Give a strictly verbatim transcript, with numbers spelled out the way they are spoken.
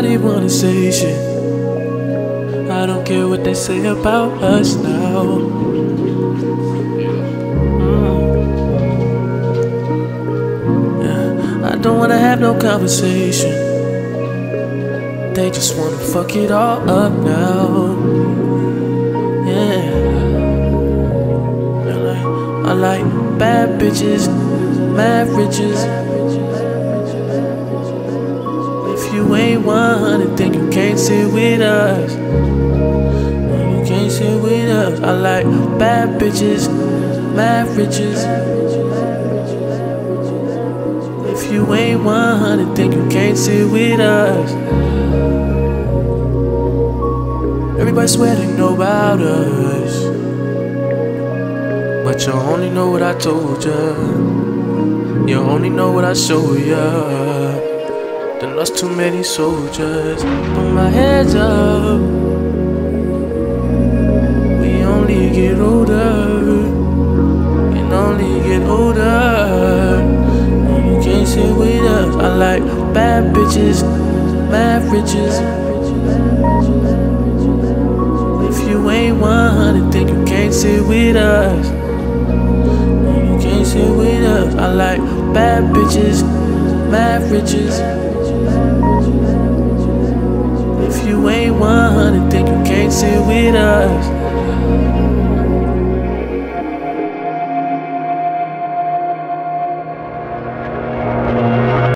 Nobody wanna say shit. I don't care what they say about us now. Mm. Yeah. I don't wanna have no conversation. They just wanna fuck it all up now. Yeah. I like, I like bad bitches, mad riches. If you ain't one hundred, then you can't sit with us. You can't sit with us. I like bad bitches, mad riches. If you ain't one hundred, then you can't sit with us. Everybody swear they know about us, but you only know what I told ya. You only know what I showed ya. Done lost too many soldiers. Put my heads up. We only get older. Can only get older. You can't sit with us. I like bad bitches, mad riches. If you ain't one hundred, then you can't sit with us. You can't sit with us. I like bad bitches, mad riches. If you ain't one hundred, then you can't sit with us.